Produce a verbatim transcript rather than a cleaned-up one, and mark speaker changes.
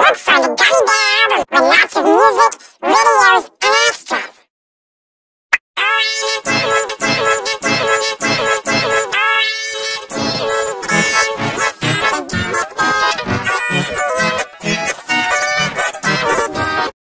Speaker 1: Look for the Gummy Bear with lots of music, videos,